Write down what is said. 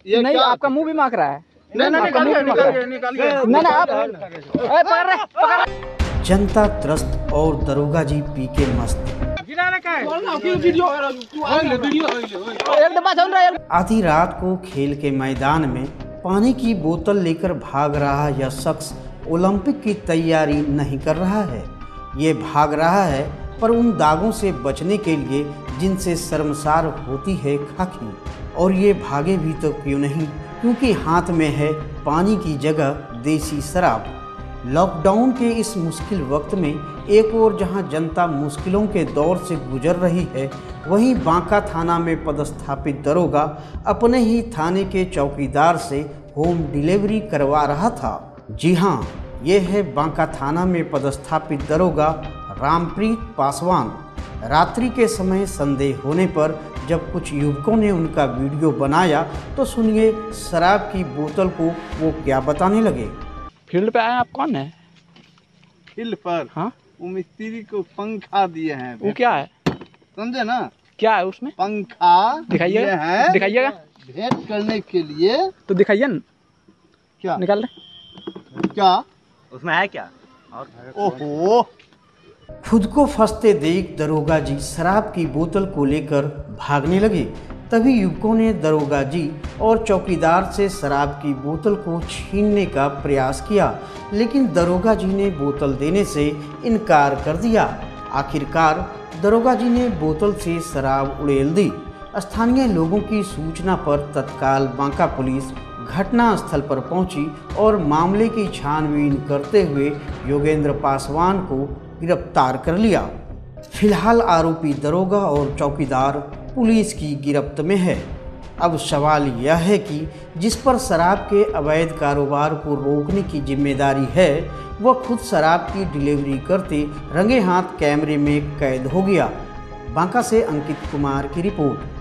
ये नहीं, आपका मुंह भी मांग रहा है। नहीं आप पकड़ रहे। जनता त्रस्त और दरोगा जी पी के मस्त। आधी रात को खेल के मैदान में पानी की बोतल लेकर भाग रहा यह शख्स ओलंपिक की तैयारी नहीं कर रहा है। ये भाग रहा है पर उन दागों से बचने के लिए जिनसे शर्मसार होती है खाकी। और ये भागे भी तो क्यों नहीं, क्योंकि हाथ में है पानी की जगह देसी शराब। लॉकडाउन के इस मुश्किल वक्त में एक ओर जहां जनता मुश्किलों के दौर से गुजर रही है, वहीं बांका थाना में पदस्थापित दरोगा अपने ही थाने के चौकीदार से होम डिलीवरी करवा रहा था। जी हां, ये है बांका थाना में पदस्थापित दरोगा रामप्रीत पासवान। रात्रि के समय संदेह होने पर जब कुछ युवकों ने उनका वीडियो बनाया तो सुनिए शराब की बोतल को वो क्या बताने लगे। फील्ड पे आए आप, कौन है? फील्ड पर हाँ, वो मिस्त्री को पंखा दिए हैं। वो क्या है, समझे ना? क्या है उसमें? पंखा दिखाइएगा, दिखाइएगा। भेंट करने के लिए तो दिखाइए ना। क्या निकाल रहे? क्या उसमें है क्या? और ओहो, खुद को फंसते देख दरोगा जी शराब की बोतल को लेकर भागने लगे। तभी युवकों ने दरोगा जी और चौकीदार से शराब की बोतल को छीनने का प्रयास किया, लेकिन दरोगा जी ने बोतल देने से इनकार कर दिया। आखिरकार दरोगा जी ने बोतल से शराब उड़ेल दी। स्थानीय लोगों की सूचना पर तत्काल बांका पुलिस घटना स्थल पर पहुंची और मामले की छानबीन करते हुए योगेंद्र पासवान को गिरफ्तार कर लिया। फिलहाल आरोपी दरोगा और चौकीदार पुलिस की गिरफ्त में है। अब सवाल यह है कि जिस पर शराब के अवैध कारोबार को रोकने की जिम्मेदारी है, वह खुद शराब की डिलीवरी करते रंगे हाथ कैमरे में कैद हो गया। बांका से अंकित कुमार की रिपोर्ट।